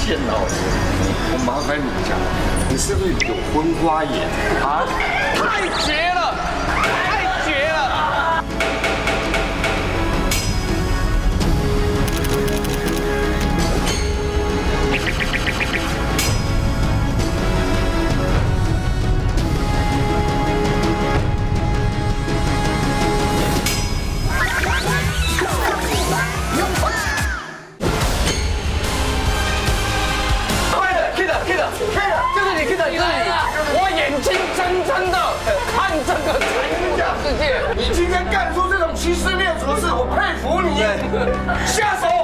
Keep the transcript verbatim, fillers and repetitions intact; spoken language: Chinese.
见到我，我麻烦你一下，你是不是有婚花眼啊？ 太绝了，太绝了！就是你，就是你，我眼睛睁睁的看这个残酷的世界。 你今天干出这种欺师灭祖的事，我佩服你。下手。